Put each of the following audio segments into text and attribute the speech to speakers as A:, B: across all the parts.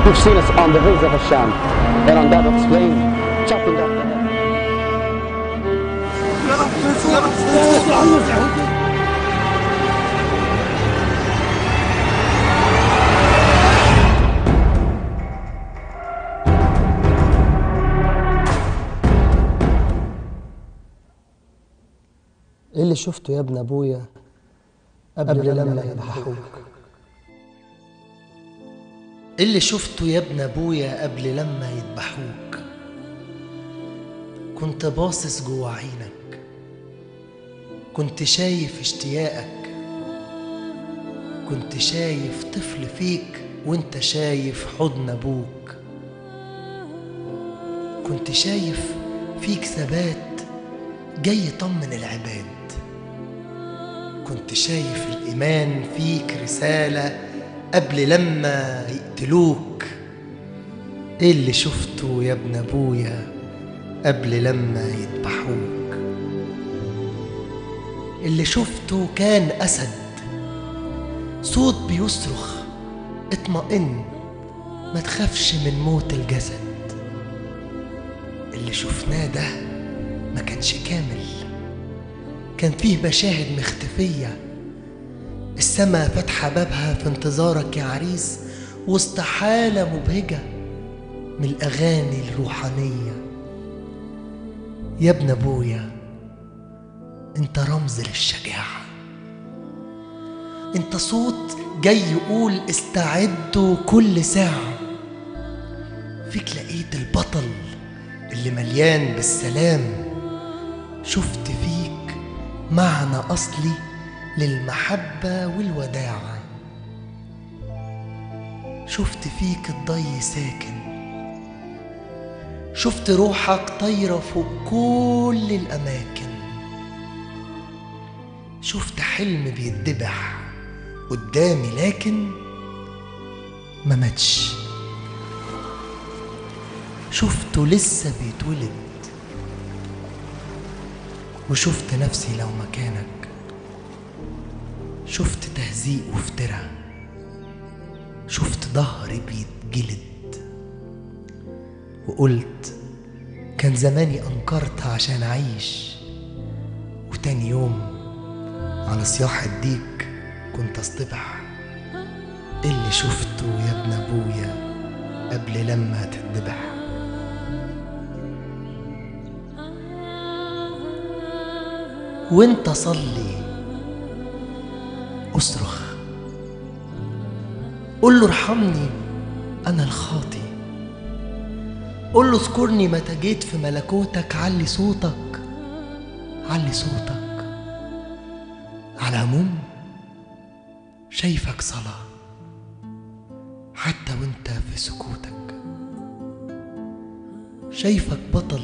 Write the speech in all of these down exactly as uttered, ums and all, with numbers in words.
A: You've seen us on the hills of Asham, and on that explain, chopping off the head.
B: ايه اللي شفته يا ابن ابويا قبل لما يذبحوك؟
C: ايه اللي شفته يا ابن ابويا قبل لما يذبحوك؟ كنت باصص جوا عينك، كنت شايف اشتياقك، كنت شايف طفل فيك وانت شايف حضن ابوك، كنت شايف فيك ثبات جاي يطمن العباد، كنت شايف الإيمان فيك رسالة قبل لما يقتلوك. إيه اللي شفته يا ابن أبويا قبل لما يذبحوك؟ اللي شفته كان أسد، صوت بيصرخ اطمئن ما تخافش من موت الجسد. اللي شفناه ده ما كانش كامل، كان فيه مشاهد مختفية، السما فاتحة بابها في انتظارك يا عريس وسط حالة مبهجة من الأغاني الروحانية. يا ابن أبويا انت رمز للشجاعة، انت صوت جاي يقول استعدوا كل ساعة. فيك لقيت البطل اللي مليان بالسلام، شفت فيك معنى أصلي للمحبة والوداعة، شفت فيك الضي ساكن، شفت روحك طايرة فوق كل الأماكن، شفت حلم بيتذبح قدامي لكن ما ماتش، شفته لسه بيتولد، وشفت نفسي لو مكانك، شفت تهزيق وافتراء، شفت ظهري بيتجلد، وقلت كان زماني أنكرت عشان أعيش، وتاني يوم على صياح الديك كنت أصطبح. اللي شفته يا ابن أبويا قبل لما تتذبح. وانت صلي اصرخ قل له ارحمني انا الخاطي، قل له اذكرني متى جيت في ملكوتك، علي صوتك علي صوتك. على العموم شايفك صلاة حتى وانت في سكوتك، شايفك بطل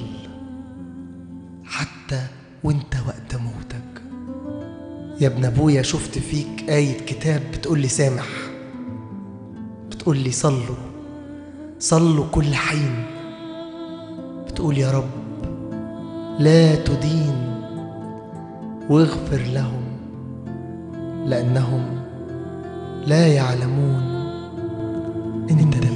C: حتى وانت وقت موتك. يا ابن ابويا شفت فيك آية كتاب بتقولي سامح، بتقولي صلوا صلوا كل حين، بتقول يا رب لا تدين واغفر لهم لأنهم لا يعلمون إن انت